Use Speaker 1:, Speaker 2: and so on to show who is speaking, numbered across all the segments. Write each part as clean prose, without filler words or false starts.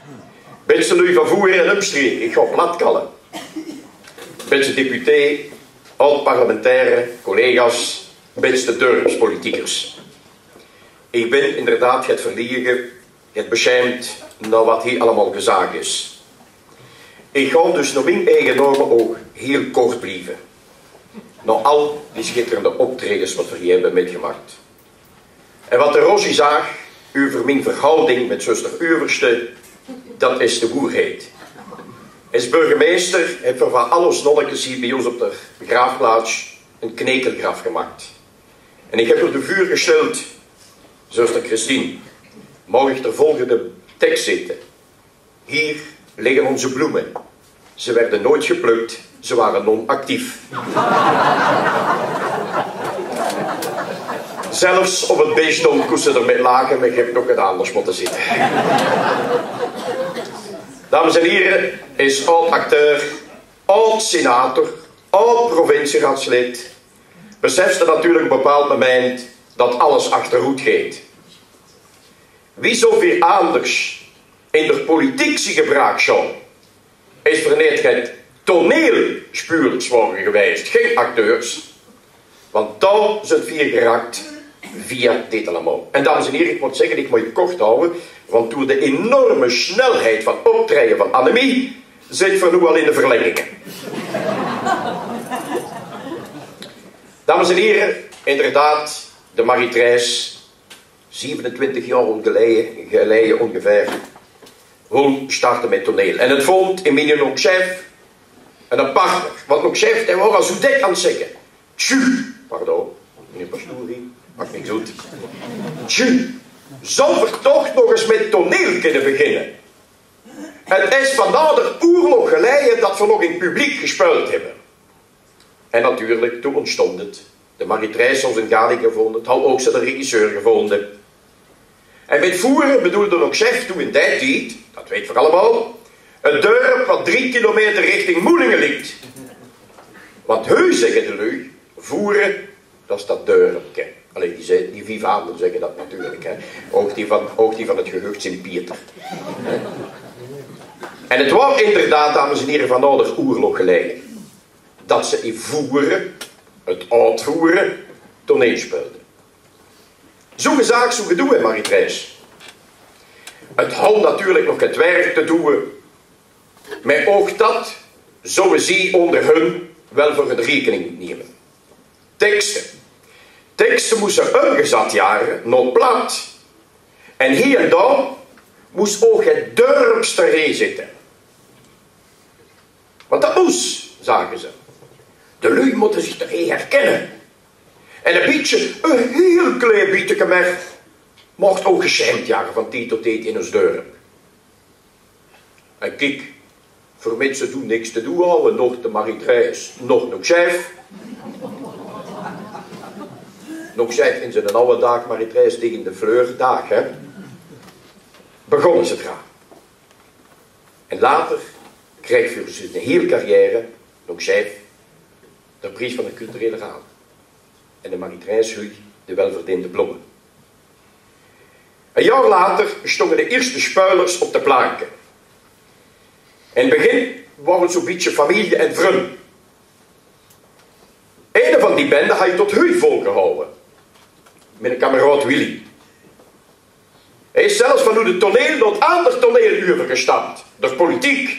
Speaker 1: Beste lui van Voeren en Umstreek, ik ga platkallen. Beste deputé, oud-parlementaire, collega's, beste dorpspolitiekers. Ik ben inderdaad het verlegen, het beschermd naar wat hier allemaal gezegd is. Ik ga dus nog in eigen normen ook heel kort blijven. Na al die schitterende optredens wat we hier hebben metgemaakt. En wat de Rossi zag, over mijn verhouding met zuster Uverste, dat is de waarheid. Als burgemeester heb ik van alle snolletjes hier bij ons op de begraafplaats een knekelgraf gemaakt. En ik heb er de vuur gesteld, zuster Christine, mag ik de volgende tekst zitten. Hier liggen onze bloemen. Ze werden nooit geplukt, ze waren non-actief. Zelfs op het beestdom kon ze ermee lagen, maar ik heb nog het anders moeten zitten. Dames en heren, is oud-acteur, oud-senator, oud-provincieraadslid. Beseft ze natuurlijk op een bepaald moment dat alles achterhoed gaat. Wie zoveel anders in de politiek zich gebruikt zou, is verneerd het toneelspuurders worden geweest, geen acteurs. Want daar zijn vier geraakt via dit allemaal. En dames en heren, ik moet zeggen, ik moet je kort houden, want door de enorme snelheid van optreden van Annemie, zit we nu al in de verlengingen. Dames en heren, inderdaad, de Marie-Thérèse, 27 jaar geleden ongeveer, wil starten met toneel. En het vond Emilie Nokchef een partner. Want Nokchef, hij was al zo dik aan het zeggen. Tju, pardon, meneer Pastouri, maakt niks goed. Tju, zou we toch nog eens met toneel kunnen beginnen? Het is vandaar de oorlog geleden dat we nog in het publiek gespeeld hebben. En natuurlijk, toen ontstond het. De Marie-Thérèse had een gading gevonden, het had ook zijn regisseur gevonden. En met voeren bedoelde Nokchef toen in die tijd, dat weet we allemaal, een dorp wat 3 kilometer richting Moelingen ligt. Want heus zeggen de lui, voeren, dat is dat dorpje. Alleen die Vivanden zeggen dat natuurlijk. Hè. Ook die van het gehucht Sint-Pieter. En het was inderdaad, dames en heren, van de oorlog geleden. Dat ze in voeren, het oud-voeren, toneel speelden. Zo gezegd, zo gedoe, Marie-Thérèse. Het had natuurlijk nog het werk te doen. Maar ook dat zouden ze onder hun wel voor de rekening nemen. Teksten. Teksten moesten omgezet jaren, nog plat. En hier en daar moest ook het dorpsterree zitten. Want dat moest, zagen ze. De lui moeten zich erin herkennen. En een heel klein beetje mer, mocht ook geschenkt jagen van tijd tot tijd in ons dorp. En kijk, voor mensen doen niks te doen houden, nog de Marie-Thérèse, nog Nokchef. Nokchef in zijn oude dag, Marie-Thérèse tegen de Fleurdag, hè. Begonnen ze eraan. En later kreeg voor zijn hele carrière, Nokchef, de prijs van de culturele raad. En de Marie-Thérèse Huy de welverdiende bloemen. Een jaar later stonden de eerste spuilers op de planken. In het begin waren het zo'n beetje familie en vrienden. Een van die benden had je tot Huy volgehouden. Met een kameraad Willy. Hij is zelfs van hoe de toneel tot ander toneel overgestapt. Door politiek.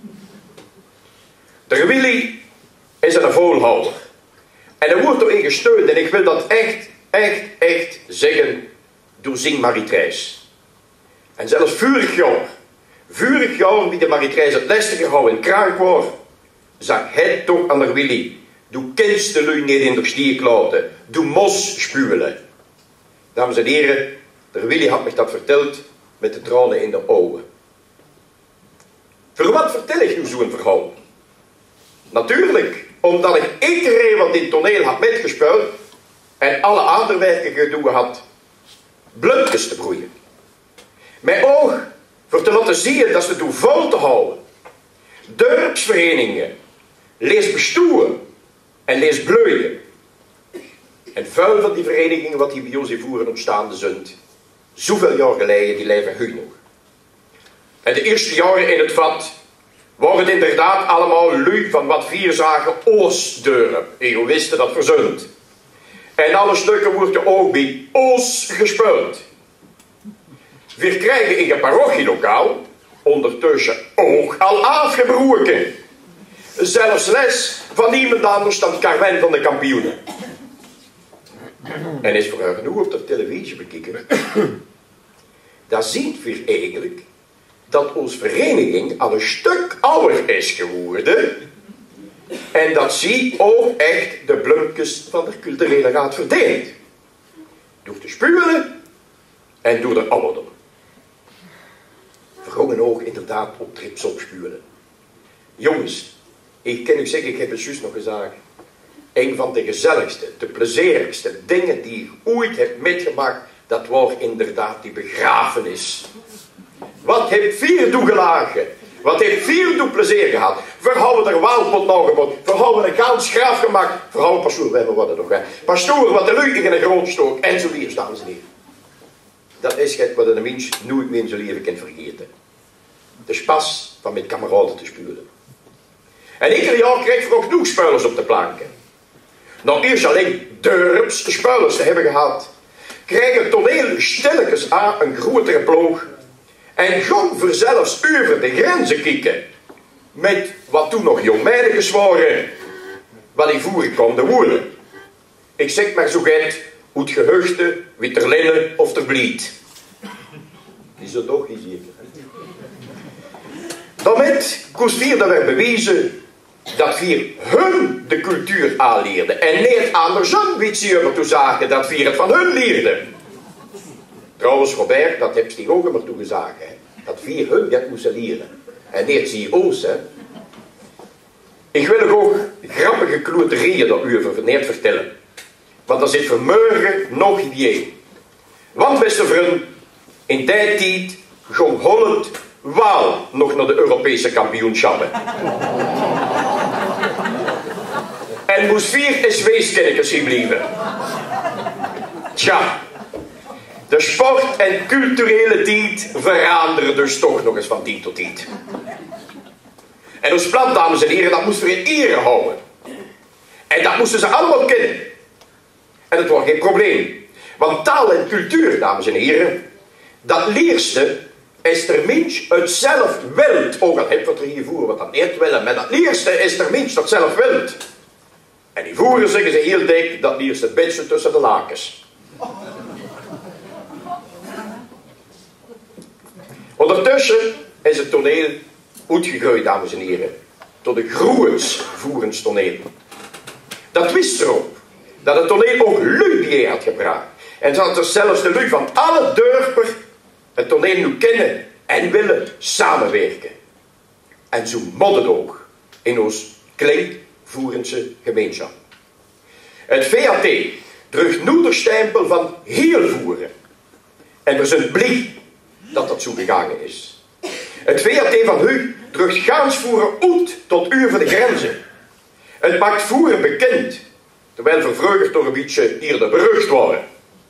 Speaker 1: De Willy is een volhouder. En er wordt door in gesteund. En ik wil dat echt zeggen door zing Marie-Thérèse. En zelfs vurig jaar wie de Marie-Thérèse het lastig gehouden en kraak was, zag hij toch aan de Willy. Doe kinst de lui niet in de stier laten. Doe mos spuwelen. Dames en heren, de Willy had me dat verteld met de tranen in de ogen. Voor wat vertel ik nu zo'n verhaal? Natuurlijk, omdat ik iedereen wat in toneel had metgespeeld en alle andere werken gedaan had, bluntjes te broeien. Mijn oog voor te laten zien dat ze doen vol te houden. Dorpsverenigingen, lees bestuur en lees bleuien. En vuil van die verenigingen wat die bij ons in Voeren ontstaande zijn, zoveel jaar geleden, die leven nu nog. En de eerste jaren in het vat waren het inderdaad allemaal lui van wat vier zagen Oos-deuren. Egoïsten dat verzunt. En alle stukken worden ook bij Oos gespeeld. We krijgen in het parochielokaal ondertussen ook al afgebroken. Zelfs les van niemand anders dan Carmen van de Kampioenen. En is voor haar genoeg op de televisie bekijken. Daar zien we eigenlijk dat onze vereniging al een stuk ouder is geworden. En dat zie ook echt de blunkjes van de culturele raad verdient. Door te spuwen en door de ouderdom. We gaan ook inderdaad op trips opspuwen. Jongens, ik kan u zeggen, ik heb het juist nog gezegd. Een van de gezelligste, de plezierigste dingen die ik ooit heb metgemaakt, dat was inderdaad die begrafenis. Wat heeft vier toegelagen? Wat heeft vier toe plezier gehad? We hebben er waalpot nog gebouwd. We hebben een gans graf gemaakt. We hebben pastoor, we hebben wat er nog. Pastoor, wat de lucht in een groot stook. En zo weer, dames en heren. Dat is het wat een mens nooit meer in zijn leven kan vergeten. De spas van met kameraden te spuren. En ieder jaar kreeg we ook genoeg spuilers op de planken. Nog eerst alleen durps spuilers te hebben gehad, kreeg het toneel stilletjes aan een grotere ploeg en ging voor zelfs over de grenzen kijken met wat toen nog jongmeisjes waren, wat die voeren konden worden. Ik zeg maar zo geit, hoe het gehuchte, wie ter linnen of ter blied. Die zo toch niet zeker. Daarmee kost hier dat werd bewezen dat we hun de cultuur aanleerden. En niet andersom, wie ze er toe zagen, dat we het van hun leerden. Trouwens, Robert, dat heb je ook maar toe gezegd, hè? Dat we hun dat moesten leren. En niet zie ons, hè. Ik wil ook grappige kloterieën dat u over niet vertellen. Want dat zit vanmorgen nog idee. Want, beste vrienden, in die tijd ging Holland wel nog naar de Europese kampioenschappen. En moest 4 SW-sterkers gebleven. Tja, de sport- en culturele tijd veranderen dus toch nog eens van tijd tot tijd. En ons plan, dames en heren, dat moesten we in ere houden. En dat moesten ze allemaal kennen. En het was geen probleem. Want taal en cultuur, dames en heren, dat leerste is er mens uit zelf wilt. Ook al heb wat er hier voeren wat dat niet willen. Maar dat leerste is er mens dat zelf wilt. En die voeren zeggen ze heel dik, dat leerst het beste tussen de lakens. Ondertussen is het toneel uitgegroeid, dames en heren. Tot een groensvoerens toneel. Dat wist erop. Dat het toneel ook lui bij had gebracht. En dat er zelfs de lui van alle dorpen het toneel nu kennen en willen samenwerken. En zo moet het ook in ons Klein-Voerense gemeenschap. Het VAT drukt nu de stempel van heel voeren. En we zijn blij dat dat zo gegaan is. Het VAT van u drukt gaans voeren uit tot over de grenzen. Het maakt voeren bekend, terwijl we vroeger toch een beetje eerder berucht waren.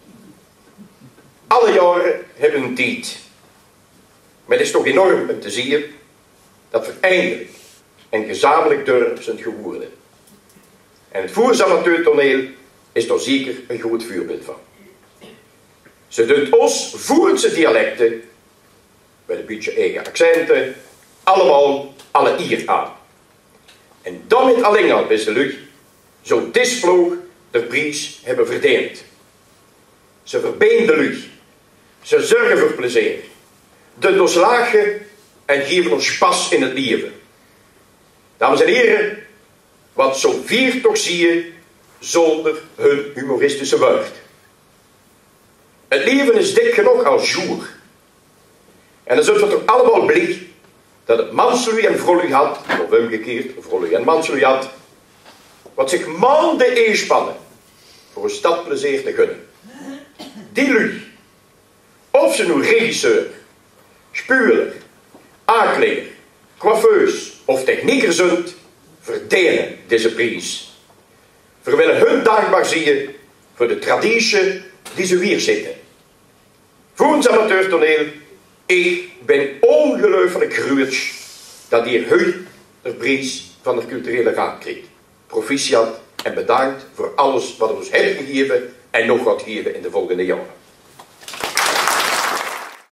Speaker 1: Alle jaren hebben een tijd. Maar het is toch enorm om te zien dat we eindelijk en gezamenlijk dorp zijn geworden. En het voersamateurtoneel is daar zeker een goed voorbeeld van. Ze doet ons Voerense dialecten, met een beetje eigen accenten, allemaal alle ier aan. En dan met alleen al, beste lucht, zo disploeg de prijs hebben verdiend. Ze verbeen de lucht. Ze zorgen voor plezier. De doslagen en geven ons pas in het leven. Dames en heren, wat zo vier toch zie je zonder hun humoristische woord. Het leven is dik genoeg als jour. En dan zullen we toch allemaal blij dat het manslui en vrolui had, of omgekeerd, vrolui en manslui had, wat zich maanden inspannen voor een stadplezier te gunnen. Die lui, of ze nu regisseur, spuurder, aankleder, coiffeus of technieker zijn, verdienen deze prijs. We willen hun dankbaar zien voor de traditie die ze weer zitten. Voor ons amateurtoneel, ik ben ongelooflijk ongelooflijk groot dat hier heu de prijs van de culturele raad kreeg. Proficiat en bedankt voor alles wat ons heeft gegeven en nog gaat geven in de volgende jaren.